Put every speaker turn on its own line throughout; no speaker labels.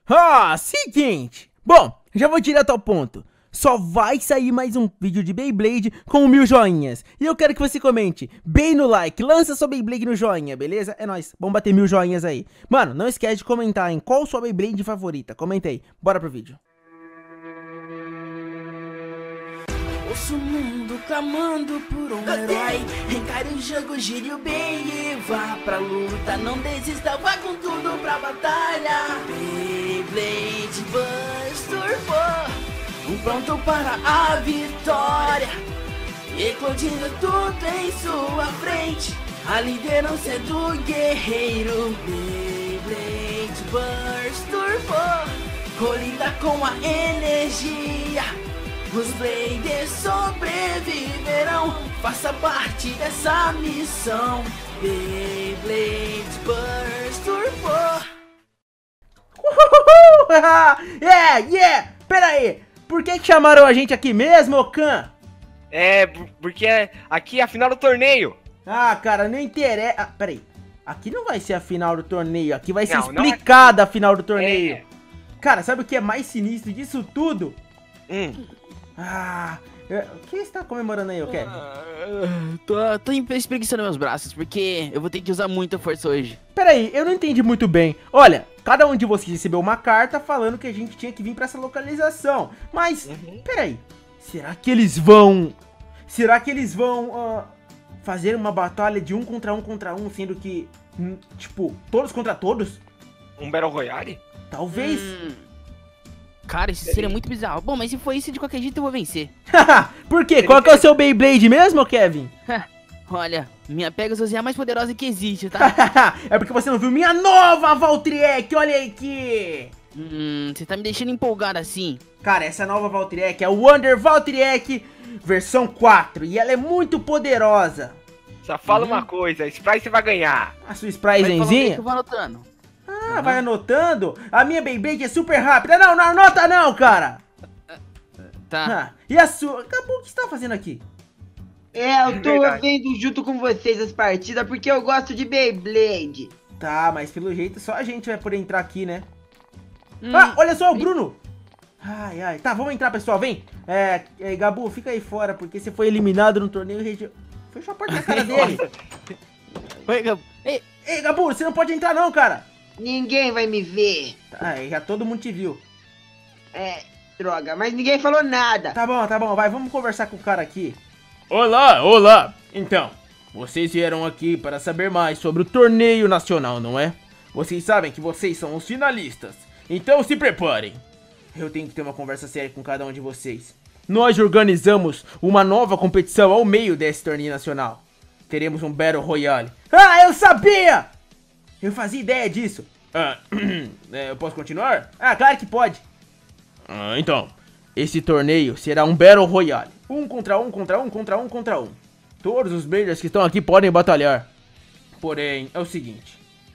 Seguinte. Bom, já vou direto ao ponto. Só vai sair mais um vídeo de Beyblade com 1000 joinhas. E eu quero que você comente bem no like. Lança sua Beyblade no joinha, beleza? É nóis. Vamos bater 1000 joinhas aí. Mano, não esquece de comentar, hein? Qual sua Beyblade favorita? Comenta aí. Bora pro vídeo.
Ouço o mundo clamando por um herói. Encare o jogo, gire o bem e vá pra luta. Não desista, vá com tudo pra batalha. Beyblade Burst Turbo, pronto para a vitória. Eclodindo tudo em sua frente. A liderança é do guerreiro. Beyblade Burst Turbo, colida com a energia. Os Bladers sobreviverão. Faça parte dessa missão. Beyblade Burst Turbo.
Yeah! Pera aí. Por que chamaram a gente aqui mesmo, Khan?
Porque aqui é a final do torneio.
Cara, não interessa. Pera aí. Aqui não vai ser a final do torneio. Aqui vai ser explicada a final do torneio. Cara, sabe o que é mais sinistro disso tudo? O que você tá comemorando aí, Kevin?
Tô espreguiçando meus braços, porque eu vou ter que usar muita força hoje.
Pera aí, eu não entendi muito bem. Olha, cada um de vocês recebeu uma carta falando que a gente tinha que vir pra essa localização. Mas, pera aí, será que eles vão fazer uma batalha de um contra um, sendo que, tipo, todos contra todos?
Um Battle Royale?
Talvez.
Cara, isso seria muito bizarro. Bom, mas se for isso, de qualquer jeito eu vou vencer.
Por quê? Qual que é o seu Beyblade mesmo, Kevin?
Olha, minha Pegasus é a mais poderosa que existe, tá?
É porque você não viu minha nova Valtryek, olha aí aqui.
Você tá me deixando empolgado assim.
Cara, essa nova Valtryek é o Wonder Valtryek versão 4 e ela é muito poderosa.
Só fala uma coisa, a Sprite você vai ganhar.
A sua Spritezinha?
Eu vou anotando.
Vai anotando? A minha Beyblade é super rápida. Não anota não, cara.
Tá.
E a sua? Acabou, o que você tá fazendo aqui?
Eu tô vendo junto com vocês as partidas porque eu gosto de Beyblade.
Tá, mas pelo jeito só a gente vai poder entrar aqui, né? Olha só o Bruno. Ai. Tá, vamos entrar, pessoal, vem. Gabu, fica aí fora, porque você foi eliminado no torneio. Fechou a porta na cara dele.
Oi, Gabu.
Ei, Gabu, você não pode entrar não, cara.
Ninguém vai me ver.
Já todo mundo te viu.
Droga, mas ninguém falou nada.
Tá bom, vamos conversar com o cara aqui.
Olá. Então, vocês vieram aqui para saber mais sobre o torneio nacional, não é? Vocês sabem que vocês são os finalistas, então se preparem.
Eu tenho que ter uma conversa séria com cada um de vocês.
Nós organizamos uma nova competição ao meio desse torneio nacional. Teremos um Battle Royale.
Eu sabia! Eu fazia ideia disso.
Eu posso continuar?
Claro que pode.
Então, esse torneio será um Battle Royale.
Um contra um.
Todos os Bladers que estão aqui podem batalhar. Porém, é o seguinte.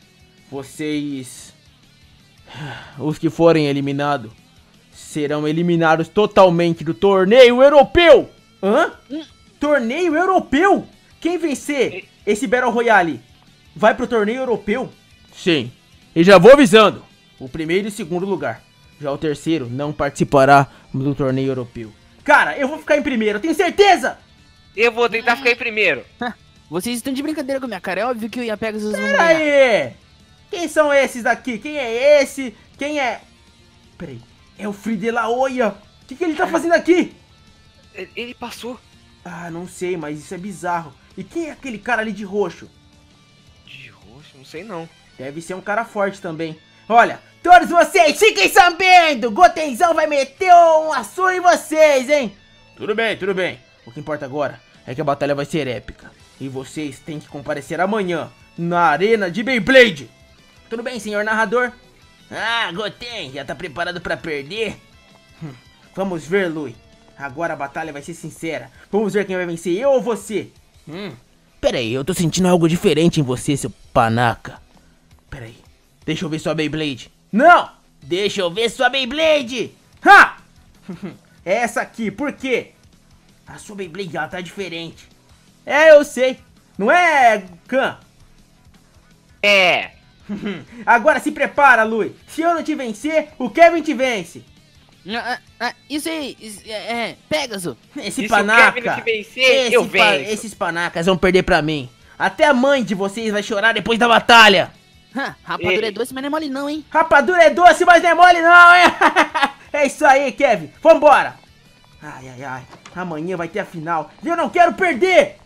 Os que forem eliminados serão eliminados totalmente do torneio europeu.
Torneio europeu? Quem vencer esse Battle Royale vai pro torneio europeu?
Sim. E já vou avisando. O primeiro e segundo lugar. Já o terceiro não participará do torneio europeu.
Cara, eu vou ficar em primeiro, eu tenho certeza!
Eu vou tentar ficar em primeiro.
Vocês estão de brincadeira com a minha cara. É óbvio que eu e a Pegasus vão ganhar.
Peraí! Quem são esses daqui? Quem é esse? Quem é... Peraí. É o Fridelaoia. O que ele tá fazendo aqui?
Ele passou.
Não sei, mas isso é bizarro. E quem é aquele cara ali de roxo?
De roxo? Não sei não.
Deve ser um cara forte também. Olha, todos vocês fiquem sabendo. Gotenzão vai meter um aço em vocês, hein?
Tudo bem.
O que importa agora é que a batalha vai ser épica. E vocês têm que comparecer amanhã na arena de Beyblade. Tudo bem, senhor narrador? Goten, já tá preparado pra perder? Vamos ver, Lui. Agora a batalha vai ser sincera. Vamos ver quem vai vencer, eu ou você?
Pera aí, eu tô sentindo algo diferente em você, seu panaca.
Pera aí, deixa eu ver sua Beyblade. Não! Deixa eu ver sua Beyblade! É essa aqui, por quê? A sua Beyblade, ela tá diferente. Eu sei. Não é, Khan? Agora se prepara, Lui. Se eu não te vencer, o Kevin te vence.
Isso aí, Pegasus.
Esse
E se o
panaca.
Kevin te vencer, eu venço.
Esses panacas vão perder pra mim. Até a mãe de vocês vai chorar depois da batalha.
Rapadura é doce, mas não é mole não, hein?
Rapadura é doce, mas não é mole não, hein? É isso aí, Kevin. Vambora. Ai, ai, ai. Amanhã vai ter a final. E eu não quero perder.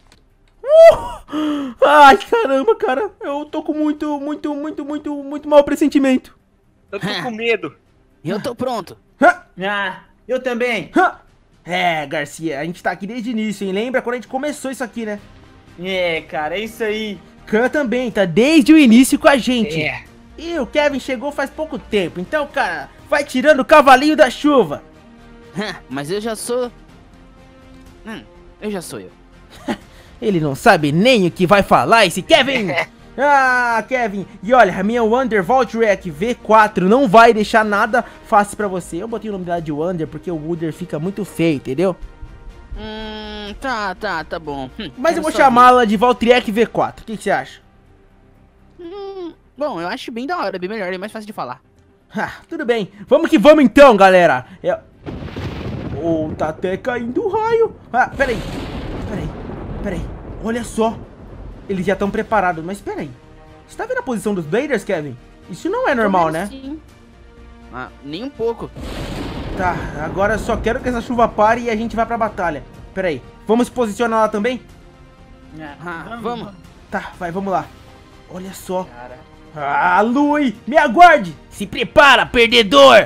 Ai, caramba, cara. Eu tô com muito mau pressentimento.
Eu tô com medo.
Eu tô pronto.
Eu também.
É, Garcia, a gente tá aqui desde o início, hein? Lembra quando a gente começou isso aqui, né?
Cara, é isso aí.
Khan também tá desde o início com a gente.
É.
E o Kevin chegou faz pouco tempo. Então, cara, vai tirando o cavalinho da chuva.
Mas eu já sou... eu já sou eu.
Ele não sabe nem o que vai falar, esse Kevin! Ah, Kevin! E olha, a minha Wonder Valtryek V4 não vai deixar nada fácil pra você. Eu botei o nome dela de Wonder porque o Wonder fica muito feio, entendeu?
Tá bom.
Mas eu vou chamá-la de Valtryek V4. O que você acha?
Bom, eu acho bem da hora, bem melhor, é mais fácil de falar.
Tudo bem. Vamos que vamos então, galera. Tá até caindo um raio. Peraí. Olha só. Eles já estão preparados, mas peraí. Você tá vendo a posição dos Bladers, Kevin? Isso não é normal, né?
Sim. Nem um pouco.
Tá, agora eu só quero que essa chuva pare e a gente vá pra batalha. Peraí, vamos se posicionar lá também?
Vamos.
Tá, vamos lá. Olha só. Lui, me aguarde. Se prepara, perdedor.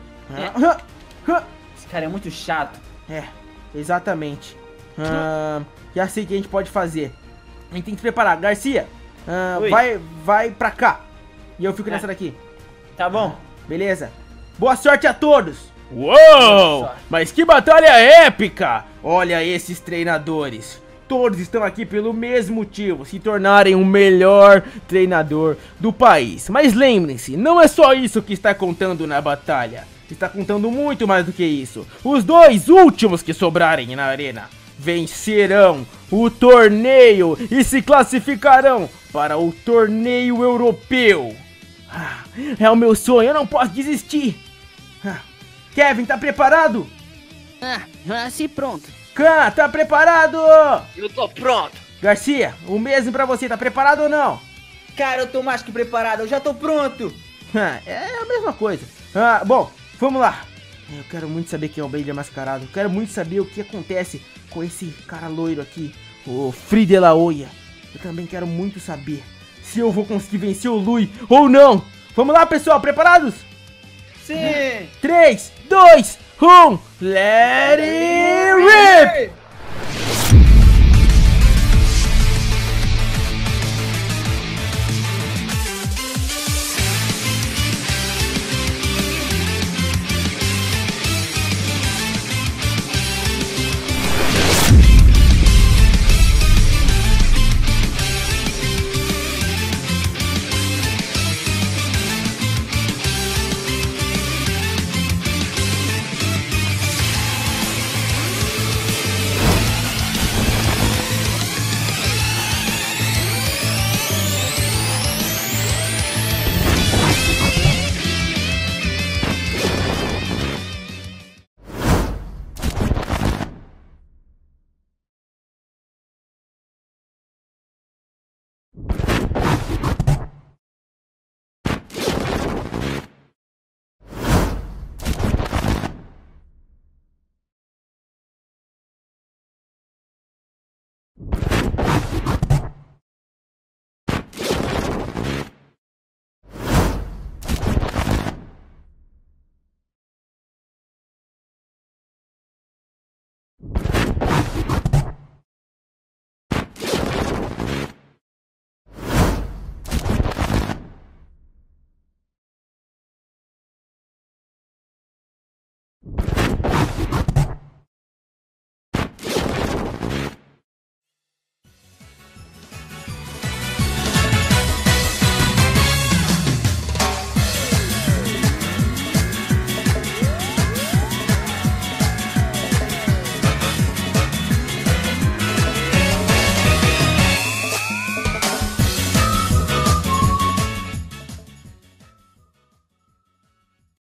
Esse cara é muito chato.
Exatamente. Já sei o que a gente pode fazer. A gente tem que se preparar. Garcia, vai pra cá. E eu fico nessa daqui.
Tá bom.
Beleza? Boa sorte a todos.
Uou! Mas que batalha épica! Olha esses treinadores.
Todos estão aqui pelo mesmo motivo, se tornarem o melhor treinador do país. Mas lembrem-se, não é só isso que está contando na batalha. Está contando muito mais do que isso. Os dois últimos que sobrarem na arena vencerão o torneio e se classificarão para o torneio europeu. É o meu sonho, eu não posso desistir. Kevin, tá preparado?
Sim, pronto.
Khan, tá preparado?
Eu tô pronto.
Garcia, o mesmo pra você, tá preparado ou não?
Cara, eu tô mais que preparado, eu já tô pronto.
É a mesma coisa. Bom, vamos lá. Eu quero muito saber quem é o Blader mascarado. Eu quero muito saber o que acontece com esse cara loiro aqui, o Free de la Oia. Eu também quero muito saber se eu vou conseguir vencer o Lui ou não. Vamos lá, pessoal, preparados?
Sim.
3, 2, 1, let it rip!